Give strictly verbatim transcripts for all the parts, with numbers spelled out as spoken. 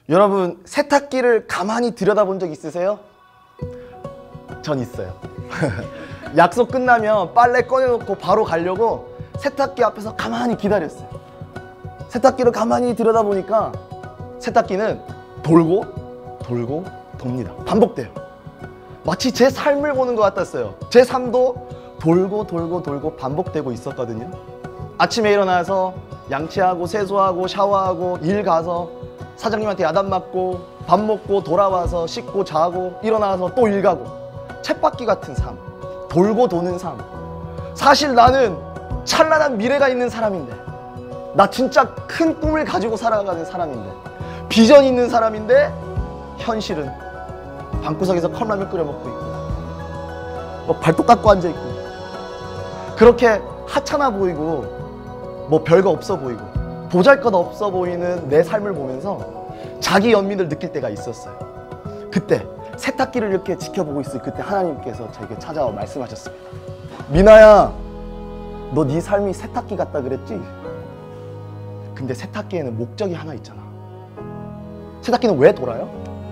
여러분, 세탁기를 가만히 들여다본 적 있으세요? 전 있어요. 약속 끝나면 빨래 꺼내놓고 바로 가려고 세탁기 앞에서 가만히 기다렸어요. 세탁기를 가만히 들여다보니까 세탁기는 돌고 돌고 돕니다. 반복돼요. 마치 제 삶을 보는 것 같았어요. 제 삶도 돌고 돌고 돌고 반복되고 있었거든요. 아침에 일어나서 양치하고 세수하고 샤워하고 일 가서 사장님한테 야단 맞고 밥 먹고 돌아와서 씻고 자고 일어나서 또 일 가고 쳇바퀴 같은 삶, 돌고 도는 삶. 사실 나는 찬란한 미래가 있는 사람인데, 나 진짜 큰 꿈을 가지고 살아가는 사람인데, 비전 있는 사람인데 현실은 방구석에서 컵라면 끓여 먹고 있고 뭐 발톱 깎고 앉아있고 그렇게 하찮아 보이고 뭐 별거 없어 보이고 보잘것 없어 보이는 내 삶을 보면서 자기 연민을 느낄 때가 있었어요. 그때 세탁기를 이렇게 지켜보고 있을 그때 하나님께서 저에게 찾아와 말씀하셨습니다. 미나야, 너 네 삶이 세탁기 같다 그랬지? 근데 세탁기에는 목적이 하나 있잖아. 세탁기는 왜 돌아요?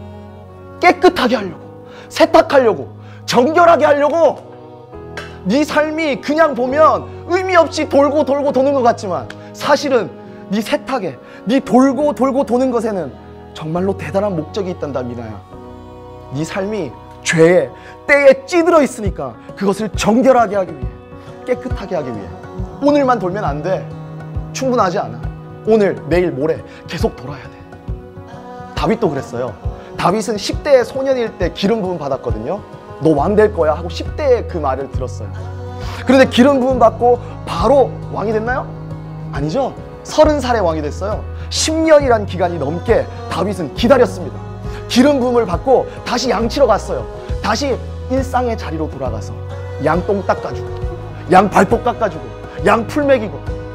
깨끗하게 하려고, 세탁하려고, 정결하게 하려고. 네 삶이 그냥 보면 의미 없이 돌고 돌고 도는 것 같지만 사실은 네 세탁에, 네 돌고 돌고 도는 것에는 정말로 대단한 목적이 있단다, 미나야. 네 삶이 죄에, 때에 찌들어 있으니까 그것을 정결하게 하기 위해, 깨끗하게 하기 위해. 오늘만 돌면 안 돼. 충분하지 않아. 오늘, 내일, 모레 계속 돌아야 돼. 다윗도 그랬어요. 다윗은 십 대의 소년일 때 기름 부음 받았거든요. 너 왕 될 거야 하고 십 대에 그 말을 들었어요. 그런데 기름 부음 받고 바로 왕이 됐나요? 아니죠. 서른 살에 왕이 됐어요. 십 년이란 기간이 넘게 다윗은 기다렸습니다. 기름 부음을 받고 다시 양치러 갔어요. 다시 일상의 자리로 돌아가서 양똥 닦아주고 양 발톱 깎아주고 양 풀 먹이고,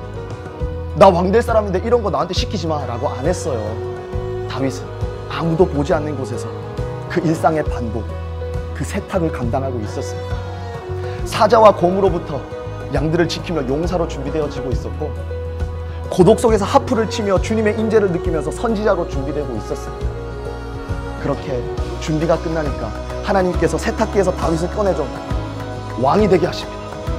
나 왕 될 사람인데 이런 거 나한테 시키지 마 라고 안 했어요. 다윗은 아무도 보지 않는 곳에서 그 일상의 반복, 그 세탁을 감당하고 있었습니다. 사자와 곰으로부터 양들을 지키며 용사로 준비되어지고 있었고, 고독 속에서 하프를 치며 주님의 인재를 느끼면서 선지자로 준비되고 있었습니다. 그렇게 준비가 끝나니까 하나님께서 세탁기에서 다윗을 꺼내줘 왕이 되게 하십니다.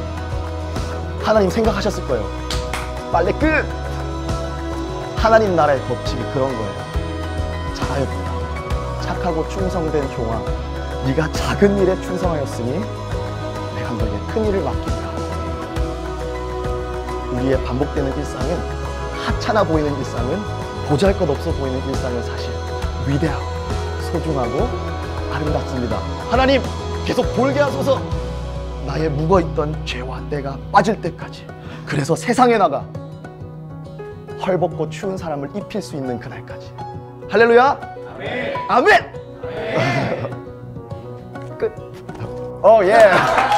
하나님 생각하셨을 거예요. 빨래 끝! 하나님 나라의 법칙이 그런 거예요. 잘하였구나. 착하고 충성된 종아, 네가 작은 일에 충성하였으니 내가 너에게 큰 일을 맡기리라. 우리의 반복되는 일상은, 하찮아 보이는 일상은, 보잘것없어 보이는 일상은 사실 위대하고 소중하고 아름답습니다. 하나님, 계속 돌게 하소서. 나의 묵어있던 죄와 때가 빠질 때까지. 그래서 세상에 나가 헐벗고 추운 사람을 입힐 수 있는 그날까지. 할렐루야. 아멘. 아멘. 아멘. 끝. 어, 예.